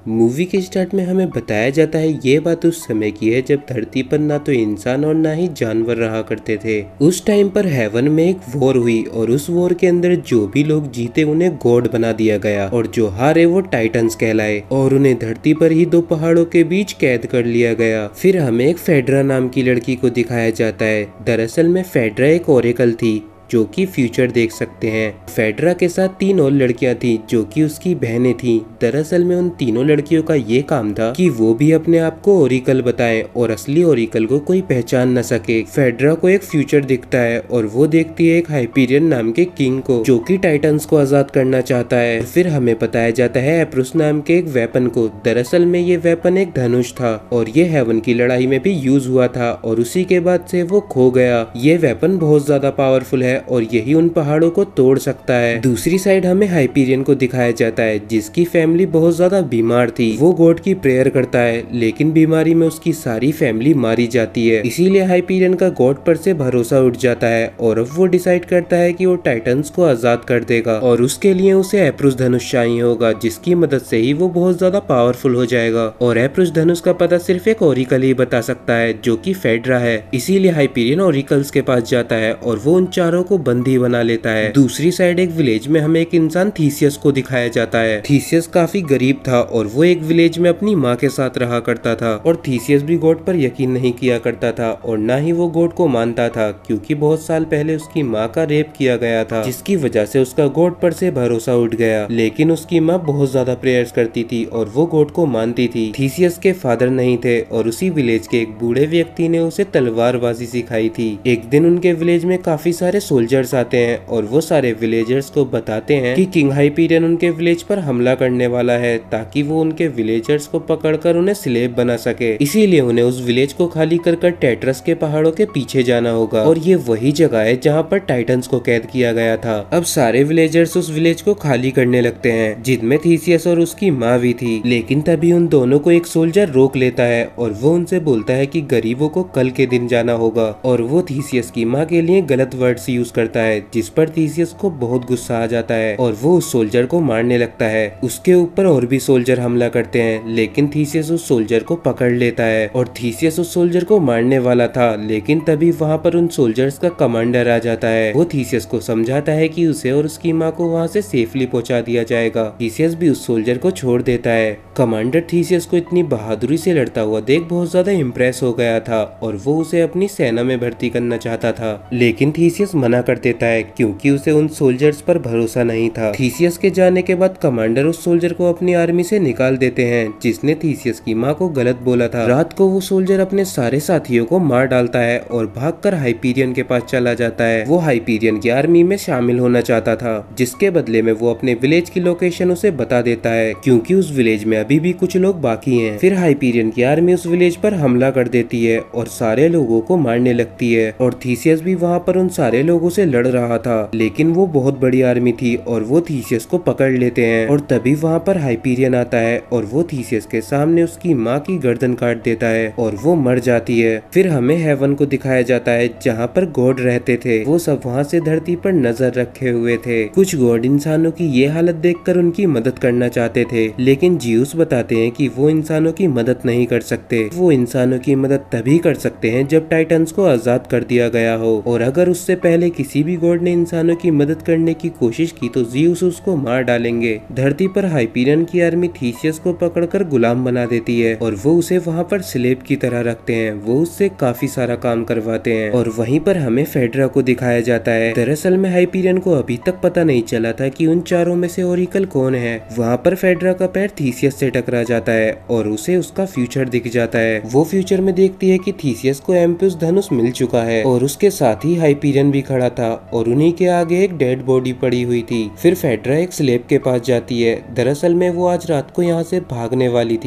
Movie के start में हमें बताया जाता है ये बात उस समय की है जब धरती पर ना तो इंसान और ना ही जानवर रहा करते थे। उस टाइम पर हेवन में एक वॉर हुई और उस वॉर के अंदर जो भी लोग जीते उन्हें गॉड बना दिया गया और जो हारे वो टाइटन्स कहलाए और उन्हें धरती पर ही दो पहाड़ों के बीच कैद कर लिया गया। फिर हमें एक फेड्रा नाम की लड़की को दिखाया जाता है। दरअसल में फेड्रा एक ओरेकल थी जो कि फ्यूचर देख सकते हैं। फेड्रा के साथ 3 और लड़कियां थी जो कि उसकी बहनें थीं। दरअसल में उन तीनों लड़कियों का ये काम था कि वो भी अपने आप को ओरिकल बताएं और असली ओरिकल को कोई पहचान न सके। फेड्रा को एक फ्यूचर दिखता है और वो देखती है एक हाइपीरियन नाम के किंग को जो कि टाइटन्स को आजाद करना चाहता है। फिर हमें बताया जाता है एप्रुस नाम के एक वेपन को। दरअसल में ये वेपन एक धनुष था और ये हेवन की लड़ाई में भी यूज हुआ था और उसी के बाद से वो खो गया। ये वेपन बहुत ज्यादा पावरफुल है और यही उन पहाड़ों को तोड़ सकता है। दूसरी साइड हमें हाइपीरियन को दिखाया जाता है जिसकी फैमिली बहुत ज्यादा बीमार थी। वो गॉड की प्रेयर करता है लेकिन बीमारी में उसकी सारी फैमिली मारी जाती है। इसीलिए हाइपीरियन का गॉड पर से भरोसा उठ जाता है और अब वो डिसाइड करता है कि वो टाइटन्स को आजाद कर देगा और उसके लिए उसे एप्रुस धनुष चाहिए होगा जिसकी मदद से ही वो बहुत ज्यादा पावरफुल हो जाएगा। और एप्रुस धनुष का पता सिर्फ एक ओरिकल ही बता सकता है जो कि फेड्रा है। इसीलिए हाइपीरियन ओरिकल्स के पास जाता है और वो उन चारों को बंदी बना लेता है। दूसरी साइड एक विलेज में हमें एक इंसान थीसियस को दिखाया जाता है। थीसियस काफी गरीब था और वो एक विलेज में अपनी माँ के साथ रहा करता था और थीसियस भी गॉड पर यकीन नहीं किया करता था और ना ही वो गॉड को मानता था क्योंकि बहुत साल पहले उसकी माँ का रेप किया गया था जिसकी वजह से उसका गॉड पर से भरोसा उठ गया। लेकिन उसकी माँ बहुत ज्यादा प्रेयर्स करती थी और वो गॉड को मानती थी। थीसियस के फादर नहीं थे और उसी विलेज के एक बूढ़े व्यक्ति ने उसे तलवारबाजी सिखाई थी। एक दिन उनके विलेज में काफी सारे सोल्जर्स आते हैं और वो सारे विलेजर्स को बताते हैं कि किंग हाइपीरियन उनके विलेज पर हमला करने वाला है ताकि वो उनके विलेजर्स को पकड़कर उन्हें स्लेव बना सके। इसीलिए उन्हें उस विलेज को खाली कर टेट्रस के पहाड़ों के पीछे जाना होगा और ये वही जगह है जहाँ पर टाइटन्स को कैद किया गया था। अब सारे विलेजर्स उस विलेज को खाली करने लगते हैं जिनमें थीसियस और उसकी माँ भी थी। लेकिन तभी उन दोनों को एक सोल्जर रोक लेता है और वो उनसे बोलता है कि गरीबों को कल के दिन जाना होगा और वो थीसियस की माँ के लिए गलत वर्ड्स यूज करता है जिस पर थीसियस को बहुत गुस्सा आ जाता है और वो उस सोल्जर को मारने लगता है। उसके ऊपर और भी सोल्जर हमला करते हैं लेकिन थीसियस उस सोल्जर को पकड़ लेता है और थीसियस उस सोल्जर को मारने वाला था लेकिन तभी वहाँ पर उन सोल्जर्स का कमांडर आ जाता है। वो थीसियस को समझाता है कि उसे और उसकी माँ को वहाँ से सेफली पहुँचा दिया जाएगा। थीसियस भी उस सोल्जर को छोड़ देता है। कमांडर थीसियस को इतनी बहादुरी से लड़ता हुआ देख बहुत ज्यादा इम्प्रेस हो गया था और वो उसे अपनी सेना में भर्ती करना चाहता था लेकिन थीसियस मना कर देता है क्योंकि उसे उन सोल्जर्स पर भरोसा नहीं था। थीसियस के जाने के बाद कमांडर उस सोल्जर को अपनी आर्मी से निकाल देते हैं जिसने थीसियस की माँ को गलत बोला था। रात को वो सोल्जर अपने सारे साथियों को मार डालता है और भागकर हाइपीरियन के पास चला जाता है। वो हाइपीरियन की आर्मी में शामिल होना चाहता था जिसके बदले में वो अपने विलेज की लोकेशन उसे बता देता है क्योंकि उस विलेज में अभी भी कुछ लोग बाकी हैं। फिर हाइपीरियन की आर्मी उस विलेज पर हमला कर देती है और सारे लोगों को मारने लगती है और थीसियस भी वहाँ पर उन सारे लोगों से लड़ रहा था लेकिन वो बहुत बड़ी आर्मी थी और वो थीसियस को पकड़ लेते हैं और तभी वहाँ पर हाइपीरियन आता है और वो थीसियस के सामने उसकी माँ की गर्दन काट देता है और वो मर जाती है। फिर हमें हेवन को दिखाया जाता है जहाँ पर गॉड रहते थे। वो सब वहाँ से धरती पर नजर रखे हुए थे। कुछ गॉड इंसानों की ये हालत देखकर उनकी मदद करना चाहते थे लेकिन जियूस बताते हैं कि वो इंसानों की मदद नहीं कर सकते। वो इंसानों की मदद तभी कर सकते हैं जब टाइटन्स को आजाद कर दिया गया हो और अगर उससे पहले किसी भी गॉड ने इंसानों की मदद करने की कोशिश की तो जियूस उसको मार डालेंगे। धरती पर हाइपीरियन की आर्मी थीसियस को पकड़कर गुलाम बना देती है और वो उसे वहाँ पर स्लेव की तरह रखते हैं। वो उससे काफी सारा काम करवाते हैं और वहीं पर हमें फेड्रा को दिखाया जाता है। दरअसल में हाइपीरियन को अभी तक पता नहीं चला था कि उन चारों में से ओरिकल कौन है। वहाँ पर फेड्रा का पैर थीसियस से टकरा जाता है और उसे उसका फ्यूचर दिख जाता है। वो फ्यूचर में देखती है कि थीसियस को एम्प्यूस धनुष मिल चुका है और उसके साथ ही हाइपीरियन भी खड़ा था और उन्हीं के आगे एक डेड बॉडी पड़ी हुई थी। फिर फेड्रा एक स्लेव के पास जाती है। दरअसल में वो आज रात को यहाँ से भागने वाली थी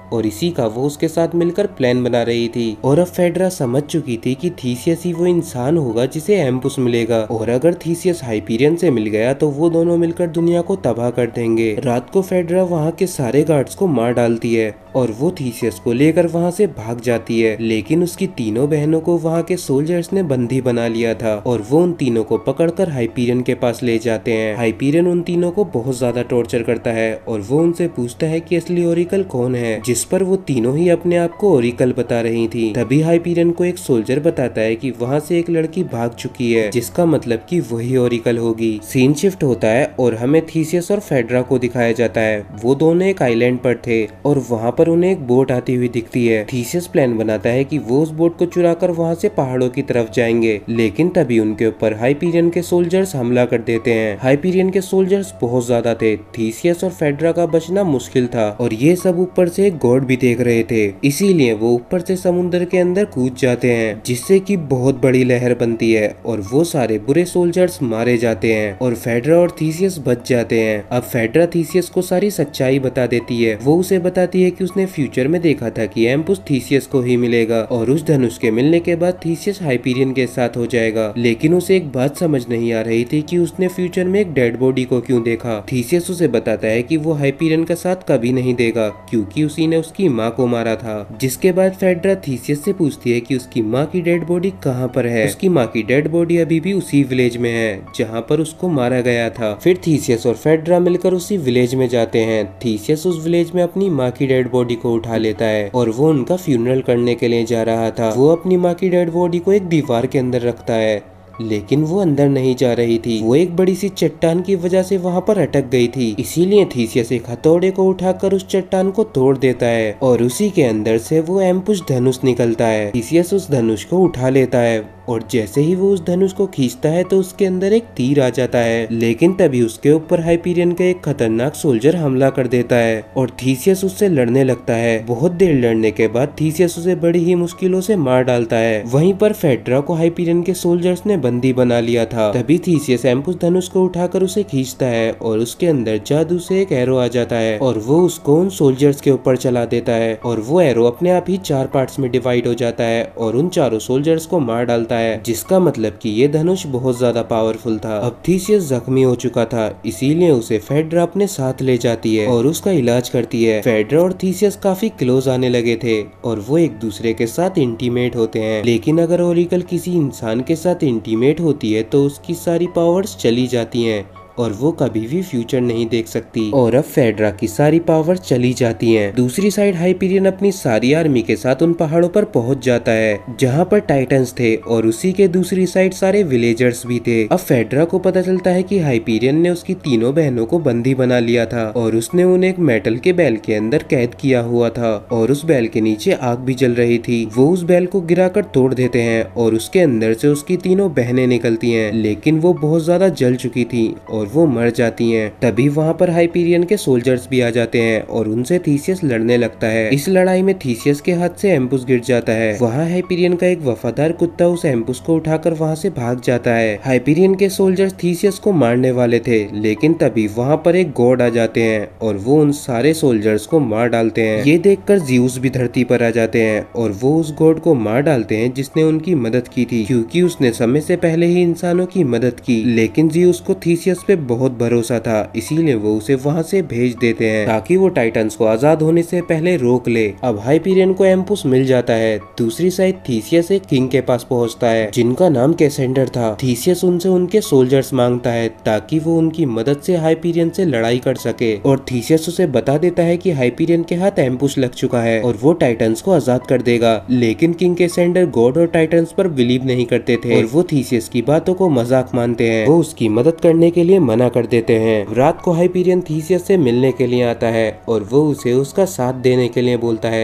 और इसी का वो उसके साथ मिलकर प्लान बना रही थी। और अब फेड्रा समझ चुकी थी कि थीसियस ही वो इंसान होगा जिसे एम्पुस मिलेगा, और अगर थीसियस हाइपीरियन से मिल गया तो वो दोनों मिलकर दुनिया को तबाह कर देंगे। रात को फेड्रा वहाँ के सारे गार्ड्स को मार डालती है और वो थीसियस को लेकर वहाँ से भाग जाती है, लेकिन उसकी तीनों बहनों को वहाँ के सोल्जर्स ने बंदी बना लिया था और वो उन तीनों को पकड़कर हाइपीरियन के पास ले जाते हैं। हाइपीरियन उन तीनों को बहुत ज्यादा टॉर्चर करता है और वो उनसे पूछता है कि असली ओरिकल कौन है, जिस पर वो तीनों ही अपने आप को ओरिकल बता रही थी। तभी हाइपीरियन को एक सोल्जर बताता है कि वहाँ से एक लड़की भाग चुकी है, जिसका मतलब कि वही ओरिकल होगी। सीन शिफ्ट होता है और हमें थीसियस और फेड्रा को दिखाया जाता है। वो दोनों एक आइलैंड पर थे और वहाँ पर उन्हें एक बोट आती हुई दिखती है। थीसियस प्लान बनाता है कि वो उस बोट को चुराकर वहाँ से पहाड़ों की तरफ जाएंगे, लेकिन तभी उनके ऊपर हाइपीरियन के सोल्जर्स हमला कर देते हैं। हाइपीरियन के सोल्जर्स बहुत ज्यादा थे, थीसियस और फेड्रा का बचना मुश्किल था और ये सब ऊपर से एक गॉड भी देख रहे थे, इसीलिए वो ऊपर से समुद्र के अंदर कूद जाते हैं, जिससे कि बहुत बड़ी लहर बनती है और वो सारे बुरे सोल्जर्स मारे जाते हैं और फेड्रा और थीसियस बच जाते हैं। अब फेड्रा थीसियस को सारी सच्चाई बता देती है। वो उसे बताती है कि उसने फ्यूचर में देखा था कि एम्पुस थीसियस को ही मिलेगा और उस धनुष के मिलने के बाद थीसियस हाइपीरियन के साथ हो जाएगा। लेकिन उसे एक बात समझ नहीं आ रही थी कि उसने फ्यूचर में एक डेड बॉडी को क्यों देखा। थीसियस उसे बताता है कि वो हाइपीरियन का साथ कभी नहीं देगा क्योंकि उसी ने उसकी माँ को मारा था। जिसके बाद फेड्रा थीसियस से पूछती है कि उसकी माँ की डेड बॉडी कहाँ पर है। उसकी माँ की डेड बॉडी अभी भी उसी विलेज में है जहाँ पर उसको मारा गया था। फिर थीसियस और फेड्रा मिलकर उसी विलेज में जाते हैं। थीसियस उस विलेज में अपनी माँ की डेड बॉडी को उठा लेता है और वो उनका फ्यूनरल करने के लिए जा रहा था। वो अपनी माँ की डेड बॉडी को एक दीवार के अंदर रखता है, लेकिन वो अंदर नहीं जा रही थी। वो एक बड़ी सी चट्टान की वजह से वहाँ पर अटक गई थी, इसीलिए थीसियस एक हथौड़े को उठाकर उस चट्टान को तोड़ देता है और उसी के अंदर से वो एम्पुस धनुष निकलता है। थीसियस उस धनुष को उठा लेता है और जैसे ही वो उस धनुष को खींचता है तो उसके अंदर एक तीर आ जाता है, लेकिन तभी उसके ऊपर हाइपीरियन का एक खतरनाक सोल्जर हमला कर देता है और थीसियस उससे लड़ने लगता है। बहुत देर लड़ने के बाद थीसियस उसे बड़ी ही मुश्किलों से मार डालता है। वहीं पर फेड्रा को हाइपीरियन के सोल्जर्स ने बंदी बना लिया था। तभी थीसियस एम्पुस धनुष को उठाकर उसे खींचता है और उसके अंदर जादू से एक एरो आ जाता है और वो उसको उन सोल्जर्स के ऊपर चला देता है और वो एरो अपने आप ही 4 पार्ट्स में डिवाइड हो जाता है और उन चारों सोल्जर्स को मार डालता है, जिसका मतलब कि ये धनुष बहुत ज्यादा पावरफुल था। अब थीसियस जख्मी हो चुका था, इसीलिए उसे फेड्रा अपने साथ ले जाती है और उसका इलाज करती है। फेड्रा और थीसियस काफी क्लोज आने लगे थे और वो एक दूसरे के साथ इंटीमेट होते हैं, लेकिन अगर ओरिकल किसी इंसान के साथ इंटीमेट होती है तो उसकी सारी पावर्स चली जाती हैं और वो कभी भी फ्यूचर नहीं देख सकती। और अब फेड्रा की सारी पावर चली जाती हैं। दूसरी साइड हाइपीरियन अपनी सारी आर्मी के साथ उन पहाड़ों पर पहुंच जाता है जहां पर टाइटन्स थे और उसी के दूसरी साइड सारे विलेजर्स भी थे। अब फेड्रा को पता चलता है कि हाइपीरियन ने उसकी तीनों बहनों को बंदी बना लिया था और उसने उन्हें एक मेटल के बैल के अंदर कैद किया हुआ था और उस बैल के नीचे आग भी जल रही थी। वो उस बैल को गिराकर तोड़ देते हैं और उसके अंदर से उसकी तीनों बहनें निकलती हैं, लेकिन वो बहुत ज्यादा जल चुकी थी और वो मर जाती हैं। तभी वहाँ पर हाइपीरियन के सोल्जर्स भी आ जाते हैं और उनसे थीसियस लड़ने लगता है। इस लड़ाई में थीसियस के हाथ से एम्पुस गिर जाता है। वहाँ हाइपीरियन का एक वफादार कुत्ता उस एम्पुस को उठाकर वहाँ से भाग जाता है। हाइपीरियन के सोल्जर्स थीसियस को मारने वाले थे, लेकिन तभी वहाँ पर एक गॉड आ जाते हैं और वो उन सारे सोल्जर्स को मार डालते हैं। ये देखकर ज़्यूस भी धरती पर आ जाते हैं और वो उस गॉड को मार डालते हैं जिसने उनकी मदद की थी, क्योंकि उसने समय से पहले ही इंसानों की मदद की। लेकिन ज़्यूस को थीसियस पे बहुत भरोसा था, इसीलिए वो उसे वहाँ से भेज देते हैं ताकि वो टाइटन्स को आजाद होने से पहले रोक ले। अब हाइपीरियन को एम्पुस मिल जाता है। दूसरी साइड थीसियस एक किंग के पास पहुँचता है जिनका नाम कैसेंडर था। थीसियस उनसे उनके सोल्जर्स मांगता है ताकि वो उनकी मदद से हाइपीरियन से लड़ाई कर सके और थीसियस उसे बता देता है कि हाइपीरियन के हाथ एम्पुस लग चुका है और वो टाइटन्स को आजाद कर देगा। लेकिन किंग कैसेंडर गॉड और टाइटन्स पर बिलीव नहीं करते थे और वो थीसियस की बातों को मजाक मानते हैं। वो उसकी मदद करने के लिए मना कर देते हैं। रात को हाइपीरियन थीसियस से मिलने के लिए आता है और वो उसे उसका साथ देने के लिए बोलता है,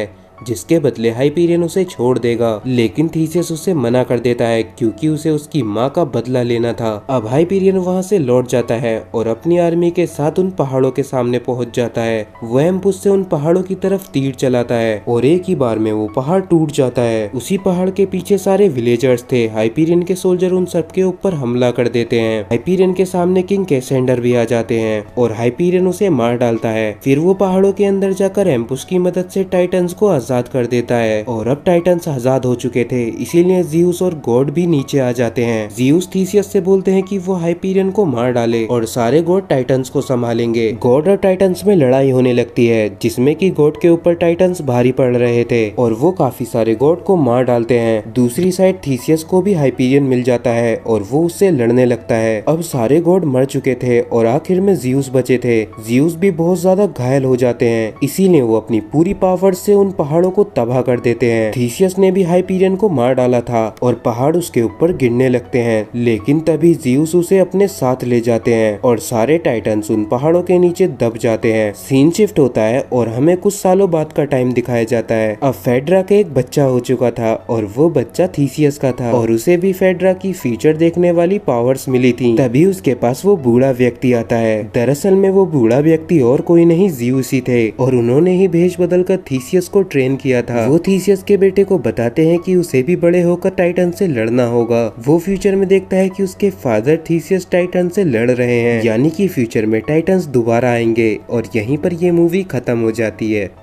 जिसके बदले हाइपीरियन उसे छोड़ देगा, लेकिन थीसियस उसे मना कर देता है क्योंकि उसे उसकी माँ का बदला लेना था। अब हाइपीरियन वहाँ से लौट जाता है और अपनी आर्मी के साथ उन पहाड़ों के सामने पहुँच जाता है। वो एम्पुस से उन पहाड़ों की तरफ तीर चलाता है और एक ही बार में वो पहाड़ टूट जाता है। उसी पहाड़ के पीछे सारे विलेजर्स थे। हाइपीरियन के सोल्जर उन सबके ऊपर हमला कर देते हैं। हाइपीरियन के सामने किंग कैसेंडर भी आ जाते हैं और हाइपीरियन उसे मार डालता है। फिर वो पहाड़ों के अंदर जाकर एम्पुस की मदद से टाइटन्स को आजाद कर देता है और अब टाइटन्स आजाद हो चुके थे, इसीलिए ज़ीउस और गॉड भी नीचे आ जाते हैं। ज़ीउस थीसियस से बोलते हैं कि वो हाइपीरियन को मार डाले और सारे गॉड टाइटन्स को संभालेंगे। गॉड और टाइटन्स में लड़ाई होने लगती है जिसमें कि गॉड के ऊपर टाइटन्स भारी पड़ रहे थे और वो काफी सारे गॉड को मार डालते हैं। दूसरी साइड थीसियस को भी हाइपीरियन मिल जाता है और वो उससे लड़ने लगता है। अब सारे गॉड मर चुके थे और आखिर में ज़ीउस बचे थे। ज़ीउस भी बहुत ज्यादा घायल हो जाते हैं, इसीलिए वो अपनी पूरी पावर से उन पहाड़ों को तबाह कर देते हैं। थीसियस ने भी हाइपीरियन को मार डाला था और पहाड़ उसके ऊपर गिरने लगते हैं, लेकिन तभी ज़ीउस उसे अपने साथ ले जाते हैं और सारे टाइटन्स उन पहाड़ों के नीचे दब जाते हैं। सीन शिफ्ट होता है और हमें कुछ सालों बाद का टाइम दिखाया जाता है। अब फेड्रा का एक बच्चा हो चुका था और वो बच्चा थीसियस का था और उसे भी फेड्रा की फ्यूचर देखने वाली पावर्स मिली थी। तभी उसके पास वो बूढ़ा व्यक्ति आता है। दरअसल में वो बूढ़ा व्यक्ति और कोई नहीं ज़ीउस ही थे और उन्होंने ही भेष बदलकर थीसियस को ट्रेन किया था। वो थीसियस के बेटे को बताते हैं कि उसे भी बड़े होकर टाइटन से लड़ना होगा। वो फ्यूचर में देखता है कि उसके फादर थीसियस टाइटन से लड़ रहे हैं, यानी कि फ्यूचर में टाइटन्स दोबारा आएंगे और यहीं पर ये मूवी खत्म हो जाती है।